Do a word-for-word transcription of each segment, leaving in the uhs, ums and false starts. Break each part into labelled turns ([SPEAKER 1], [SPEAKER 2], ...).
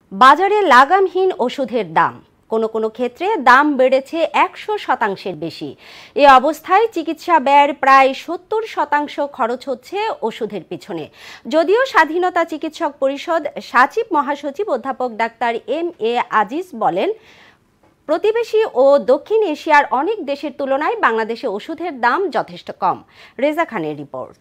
[SPEAKER 1] বাজারে লাগামহীন ওষুধের দাম কোনো কোনো ক্ষেত্রে দাম বেড়েছে একশো শতাংশের বেশি। এ অবস্থায় চিকিৎসা ব্যয়ের প্রায় সত্তর শতাংশ খরচ হচ্ছে ওষুধের পিছনে। যদিও স্বাধীনতা চিকিৎসক পরিষদ সচিব মহাসচিব অধ্যাপক ডাক্তার এম এ আজিজ বলেন, প্রতিবেশী ও দক্ষিণ এশিয়ার অনেক দেশের তুলনায় বাংলাদেশে ওষুধের দাম যথেষ্ট কম। রেজা খানের রিপোর্ট।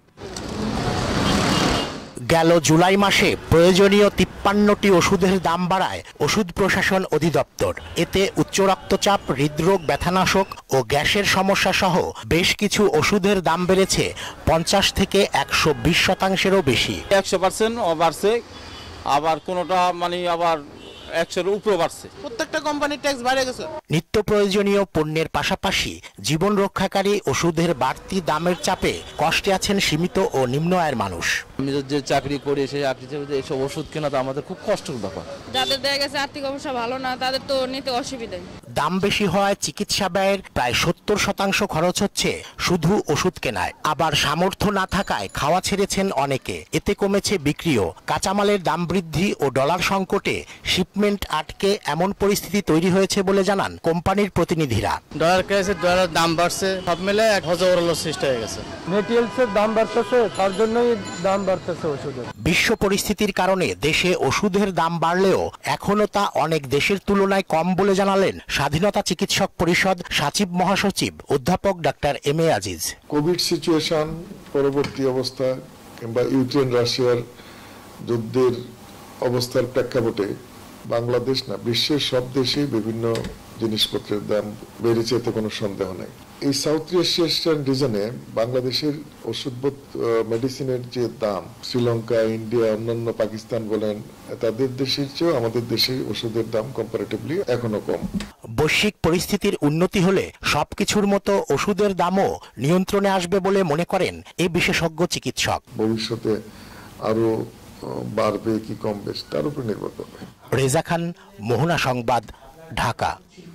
[SPEAKER 2] গেল জুলাই মাসে প্রয়োজনীয় তিপ্পান্নটি ওষুধের দাম বাড়ায় ওষুধ প্রশাসন অধিদপ্তর। এতে উচ্চ রক্তচাপ, হৃদরোগ, ব্যথানাশক ও গ্যাসের সমস্যা সহ বেশ কিছু ওষুধের দাম বেড়েছে পঞ্চাশ থেকে একশো বিশ শতাংশেরও বেশি।
[SPEAKER 3] একশো পার্সেন্ট বাড়ছে, আবার কোনোটা মানে আবার একশোর উপরে বাড়ছে। প্রত্যেকটা কোম্পানির ট্যাক্স বেড়ে গেছে।
[SPEAKER 2] নিত্য প্রয়োজনীয় পণ্যের পাশাপাশি জীবন রক্ষাকারী ওষুধের বাড়তি দামের চাপে কষ্টে আছেন সীমিত ও নিম্ন আয়ের মানুষ।
[SPEAKER 4] আমি যে চাকরি করি সেই চাকরিতে এইসব ওষুধ কেনা তো আমাদের খুব কষ্টের ব্যাপার।
[SPEAKER 5] যাদের দেখা গেছে আর্থিক অবস্থা ভালো না তাদের তো নিতে অসুবিধা।
[SPEAKER 2] দাম বেশি হওয়ায় চিকিৎসা ব্যয়ের প্রায় সত্তর শতাংশ খরচ হচ্ছে শুধু ওষুধ কেনায়। আবার সামর্থ্য না থাকায় খাওয়া ছেড়েছেন অনেকে। এতে কমেছে বিক্রিও। কাঁচামালের দাম বৃদ্ধি ও ডলার সংকটে শিপমেন্ট আটকে এমন পরিস্থিতি তৈরি হয়েছে বলে জানান কোম্পানির প্রতিনিধিরা।
[SPEAKER 6] ডলার ক্রেসে ডলার দাম বাড়ছে, সব মিলে এক হাজার সৃষ্টি হয়ে গেছে।
[SPEAKER 7] মেটেরিয়ালসের দাম বাড়তেছে, তার জন্যই দাম বাড়তেছে ওষুধের।
[SPEAKER 2] বিশ্ব পরিস্থিতির কারণে দেশে ওষুধের দাম বাড়লেও এখনো তা অনেক দেশের তুলনায় কম বলে জানালেন স্বাধীনতা চিকিৎসক পরিষদ সচিব মহাসচিব অধ্যাপক doctor M A Aziz.
[SPEAKER 8] COVID situation, পরবর্তী অবস্থা কিংবা ইউক্রেন রাশিয়ার যুদ্ধের অবস্থার প্রেক্ষাপটে বাংলাদেশ না বিশ্বের সব দেশেই বিভিন্ন জিনিসপত্রের দাম বেড়েছে, এতে কোনো সন্দেহ নেই। এই সাউথ এশিয়ান রিজনে বাংলাদেশের ওষুধ মেডিসিনের যে দাম শ্রীলঙ্কা, ইন্ডিয়া, অন্যান্য পাকিস্তান বলেন, তাদের দেশের চেয়েও আমাদের দেশে ওষুধের দাম কম্পারেটিভলি এখনো কম।
[SPEAKER 2] বৈশ্বিক পরিস্থিতির উন্নতি হলে সবকিছুর মতো ওষুধের দামও নিয়ন্ত্রণে আসবে বলে মনে করেন এই বিশেষজ্ঞ চিকিৎসক।
[SPEAKER 8] ভবিষ্যতে আরো বাড়বে কি কমবে তার উপর নির্ভর করবে।
[SPEAKER 2] রেজা খান, মোহনা সংবাদ, ঢাকা।